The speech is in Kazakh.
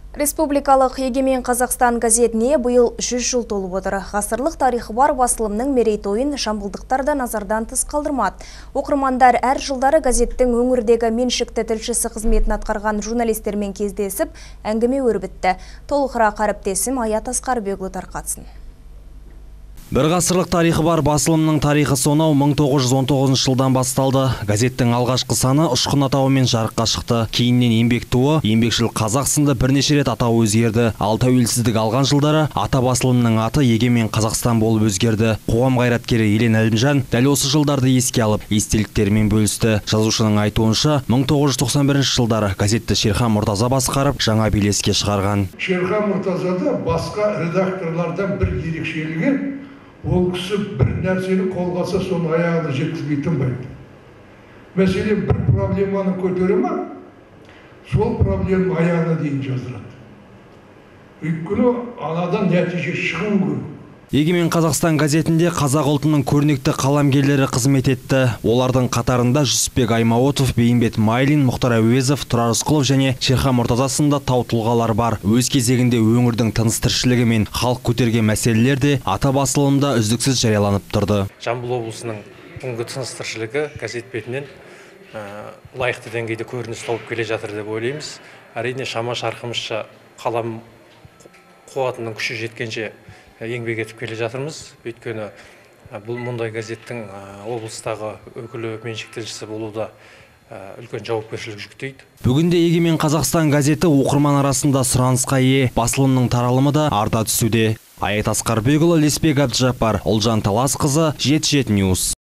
Республикалық Егемен Қазақстан газетіне биыл 100 жыл толып отыр. Ғасырлық тарихы бар басылымның мерейтойын жамбылдықтар да назардан тыс қалдырмады. Оқырмандар әр жылдары газеттің өңірдегі меншікті тілшісі қызметін атқарған журналистермен кездесіп, әңгіме өрбітті. Толығырақ әріптесім Аят Асқарбекұлы тарқатсын. Бір ғасырлық тарихы бар басылымның тарихы сонау 1919 жылдан басталды. Газеттің алғашқы саны Ұшқын атауымен жарыққа шықты. Кейіннен еңбек туы, еңбекшіл қазақ сынды бірнеше рет атауы өзгерді. Ал тәуелсіздік алған жылдары ата басылымның аты Егемен Қазақстан болып өзгерді. Қоғам қайраткері Елен Әлімжан дәл осы жылдарды еске алып, естеліктерімен бөлісті. Жазушының айтуынша, 1991 жылдары газетті Шерхан Мұртаза басқарып, жаңа белеске шығарған. Шерхан Мұртазада басқа редакторлардан бір ерекшелігі, ол кісі бір нәрсені қолға алса, соны аяғына жеткізбей тынбайды. Мәселен, бір проблеманы көтере ма, сол проблеманы аяғына дейін жаздырады. Өйткені анадан нәтиже шығу керек. Егемен Қазақстан газетінде қазақ ұлтының көрнекті қаламгерлері қызмет етті. Олардың қатарында Жүсіпбек Аймауытов, Бейімбет Майлин, Мұхтар Әуезов, Тұрар Рысқұлов және Шерхан Мұртаза сынды тау тұлғалар бар. Өз кезегінде өңірдің тыныс-тіршілігі мен халық көтерген мәселелер де ата басылымда үздіксіз жарияланып тұрды. Жамбыл облысының бүгінгі тыныс-тіршілігі газет бетінен лайықты деңгейде көрініс тауып келе жатыр деп ойлаймыз. Әрине шама-шарқымызша қалам қуатының күші жеткенше еңбек етіп келе жатырмыз. Өйткені бұл мұндай газеттің облыстағы өкілі меншік тілшісі болуда үлкен жауапкершілік жүктейді. Бүгінде Егемен Қазақстан газеті оқырман арасында сұранысқа ие, басылымның таралымы да арта түсуде. Аят Асқарбекұлы, Лесбек Әбдіжаппар, Олжан Таласқызы, 77 News.